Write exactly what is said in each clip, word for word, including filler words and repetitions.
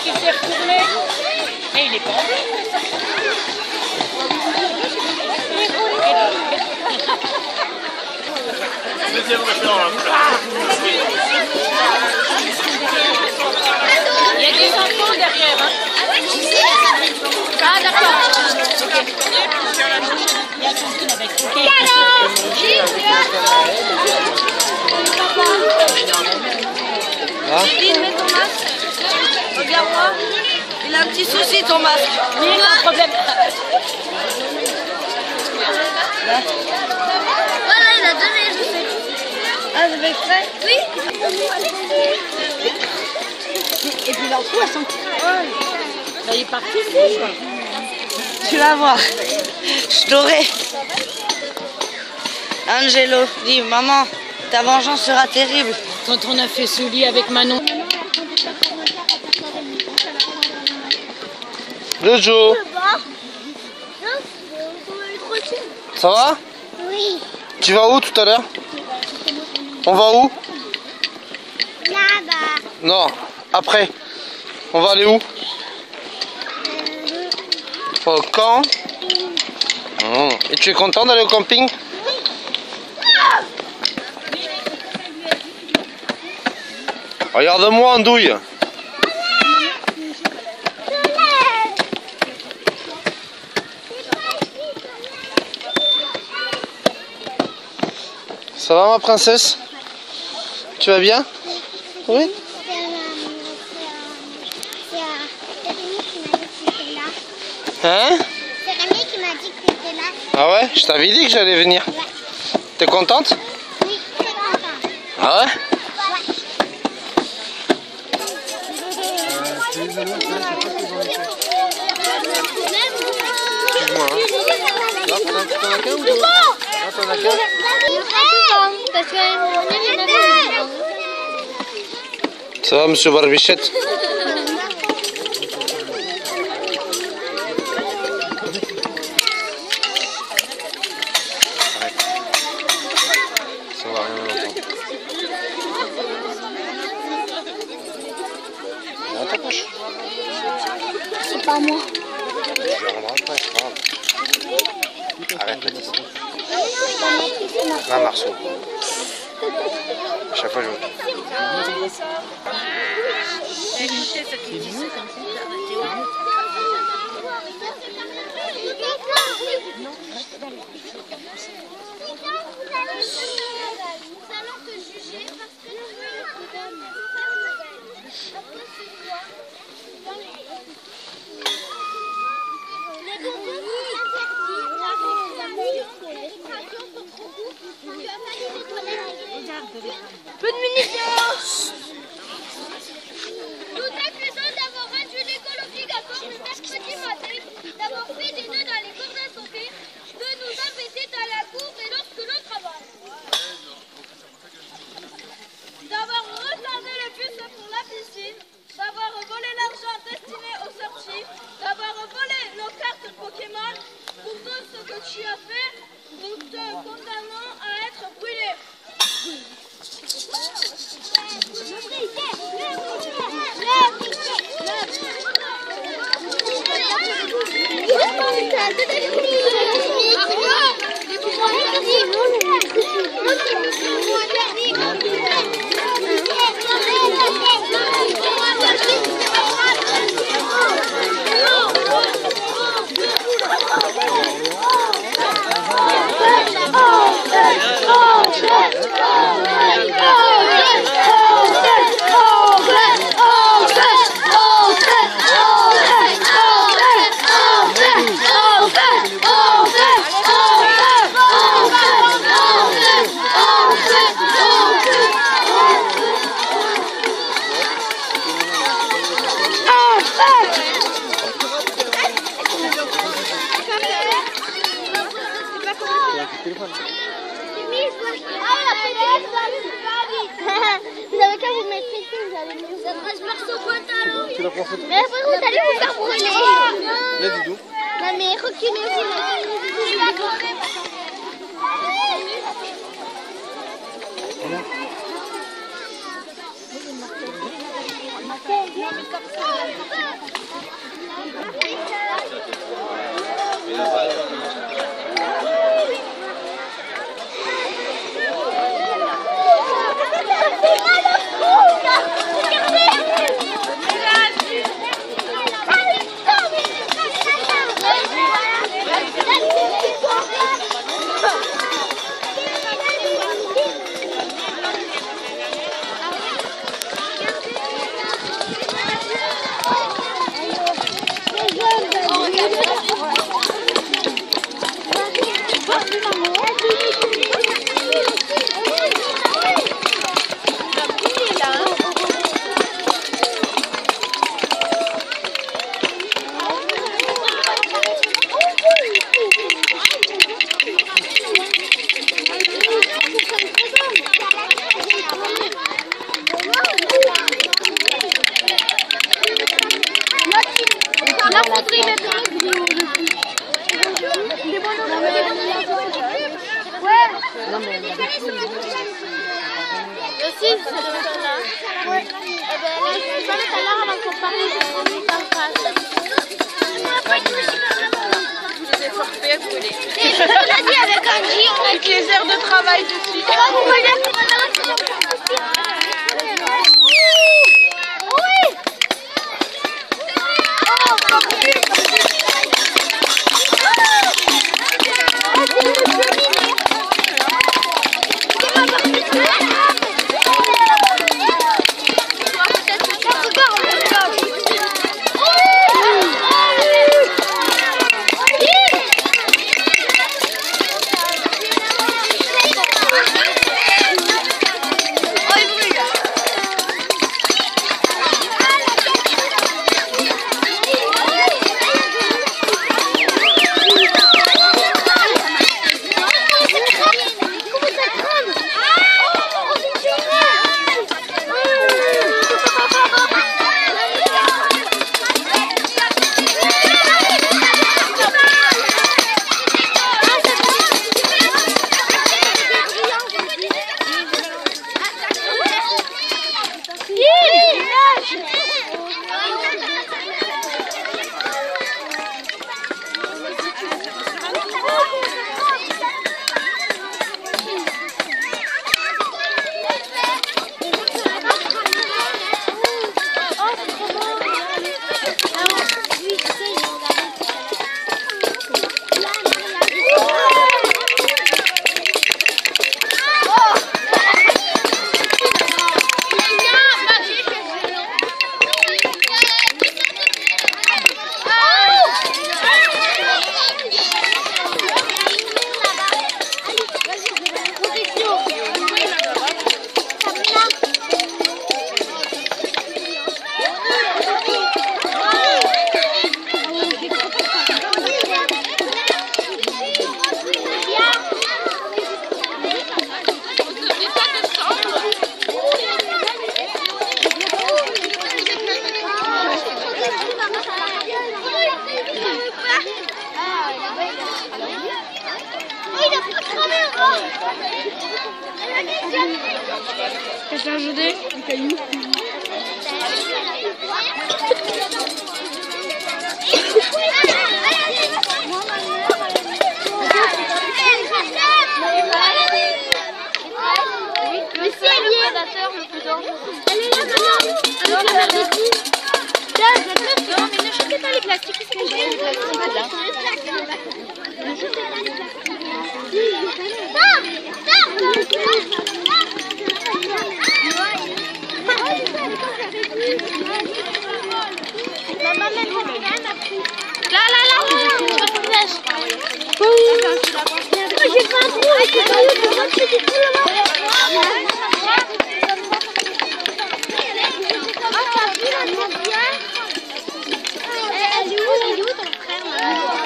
qu'il s'est retourné. Mais il est pas en vie. Deuxième référent. Il y a des enfants derrière. Hein. Ah d'accord. Il y a Santine avec. Ok. Céline, mets ton masque. Regarde-moi. Il a un petit souci ton masque. Oui, il a un problème. Voilà, il a donné, je sais. Ah, vous avez extrait? Oui. Et puis l'enfant, elle s'en tire. Il est parti, quoi. Tu vas voir. Je t'aurai. Angelo, dis, maman, ta vengeance sera terrible. Quand on a fait ce lit avec Manon. Le Joe. Ça va? Oui. Tu vas où tout à l'heure? On va où? Là-bas. Non, après. On va aller où? Au camp. Oh. Et tu es content d'aller au camping? Regarde-moi, Andouille. Ça va ma princesse? Tu vas bien? Oui? Hein? C'est Rémi qui m'a dit que tu étais là. Ah ouais? Je t'avais dit que j'allais venir. Ouais. T'es contente? Oui, très contente. Ah ouais? Là, t'en as qu'un ou deux? Là, t'en as qu'un? Ça va, monsieur Barbichette? Ça va, rien longtemps. Dans ta poche. C'est pas moi. Je vais rendre après, c'est pas grave. Arrête, Mathis. Un Marceau. À chaque fois, je veux. Nous allons te juger parce que nous les bonbons sont interdits. Peu de munitions. Nous t'accusons d'avoir réduit l'école obligatoire le mercredi matin, d'avoir fait des nœuds dans les cordes à sauter, de nous embêter dans la cour et lorsque l'on travaille. D'avoir retardé le bus pour la piscine, d'avoir volé l'argent destiné aux sorties, d'avoir volé nos cartes Pokémon. Pour tout ce que tu as fait, nous te condamnons à être brûlé. Vous avez qu'à vous mettre ici, vous allez mieux. Ça transperce au pantalon. Tu la prends photo? Mais après, vous allez vous faire brûler. Là, Didou. Non, mais reculez-vous. Avec les heures de travail dessus. Qu'est-ce que ajouté? Un caillou. Le ciel, le plus dangereux. Elle est là maintenant. Avec la merde de tout. Non, mais ne jetez pas les plastiques. C'est que j'ai. On va pas sur les plaques. Ne jetez pas les plastiques. Maman, même quand elle a pris. Là, là, là, là, je vais te laisser. Moi, j'ai pas un trou. C'est pas où tu vois que c'était tout là-bas. Elle est où, elle est où ton frère là?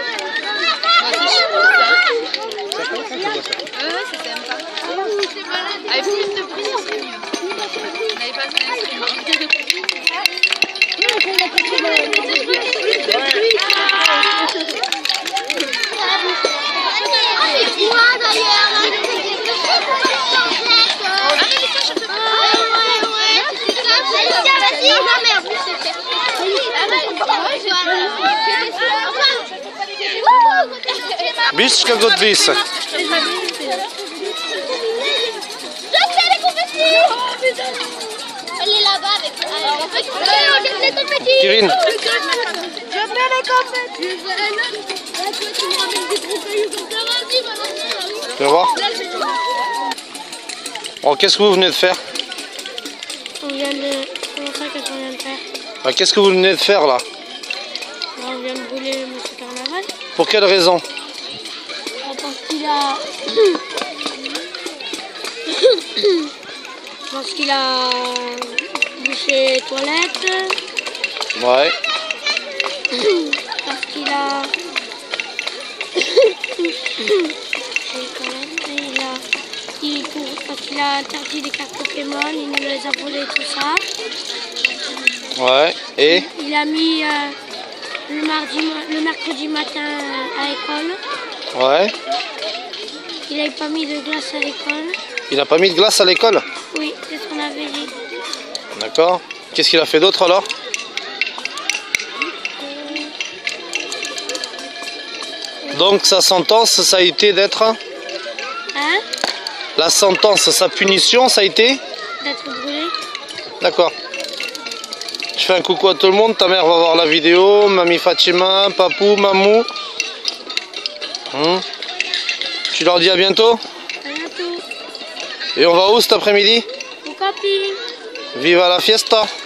Ouais, c'est sympa. Avec plus de bruit, ça serait mieux. On n'avait pas besoin d'instruments. Ah, c'est quoi d'ailleurs? Ah, mais Biszka Godlis. Je fais les confettis. Elle est là-bas avec elle. Regarde les confettis. Kirin. Je fais les confettis. Tu me ramènes des gros cailloux comme ça, vas-y, balance. Tu vas voir. Bon, qu'est-ce que vous venez de faire? On vient de... Comment ça, qu'est-ce qu'on vient de faire? Bah, qu'est-ce que vous venez de faire là? On vient de brûler le monsieur Carnaval. Pour quelle raison? Parce qu'il a... Parce qu'il a bouché les toilettes. Ouais. Parce qu'il a... il a... Il, pour... Parce qu'il a interdit les cartes Pokémon, il nous les a volées, tout ça. Ouais. Et? Il a mis euh, le, mardi, le mercredi matin à l'école. Ouais. Il n'avait pas mis de glace à l'école. Il n'a pas mis de glace à l'école? Oui, c'est ce qu'on avait dit. D'accord. Qu'est-ce qu'il a fait d'autre alors? Donc sa sentence, ça a été d'être... Hein? La sentence, sa punition, ça a été? D'être brûlé. D'accord. Je fais un coucou à tout le monde. Ta mère va voir la vidéo. Mamie Fatima, Papou, Mamou. Hum. Tu leur dis à bientôt? À bientôt. Et on va où cet après-midi? Au camping. Viva la fiesta!